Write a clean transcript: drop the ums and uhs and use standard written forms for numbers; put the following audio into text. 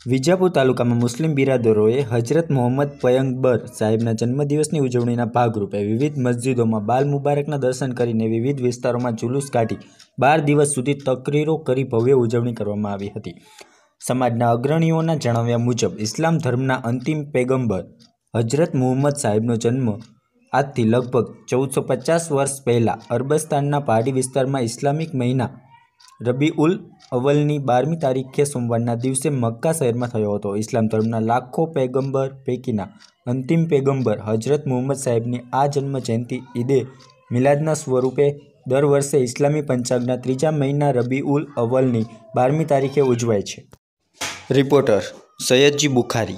વિજાપુર તાલુકામાં મુસ્લિમ બિરાદરોએ હજરત મોહમ્મદ પયગંબર સાહેબના જન્મદિવસની ઉજવણીના ભાગરૂપે વિવિધ મસ્જિદોમાં બાલ મુબારકના દર્શન કરીને વિવિધ વિસ્તારોમાં જુલુસ કાઢી 12 દિવસ સુધી તકરીરો કરી ભવ્ય ઉજવણી કરવામાં આવી હતી। સમાજના અગ્રણીઓના જણાવ્યા મુજબ ઇસ્લામ ધર્મના અંતિમ પૈગંબર હજરત મુહમ્મદ સાહેબનો જન્મ આજથી લગભગ 1450 વર્ષ પહેલાં અરબસ્તાનના પહાડી વિસ્તારમાં ઇસ્લામિક મહિના રબીઉલ અવ્વલની 12મી તારીખે સોમવારના દિવસે મક્કા શહેરમાં થયો હતો। ઇસ્લામ ધર્મના લાખો પૈગંબર પૈકીના અંતિમ પૈગંબર હજરત મુહમ્મદ સાહેબની આ જન્મ જયંતિ ઈદે મિલાદના સ્વરૂપે દર વર્ષે ઇસ્લામી પંચાંગના ત્રીજા મહિના રબીઉલ અવ્વલની 12મી તારીખે ઉજવાય છે। રિપોર્ટર સૈયદજી બુખારી।